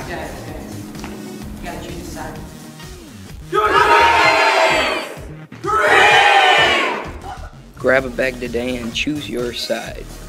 guys. You gotta choose a side. Grab a bag today and choose your side.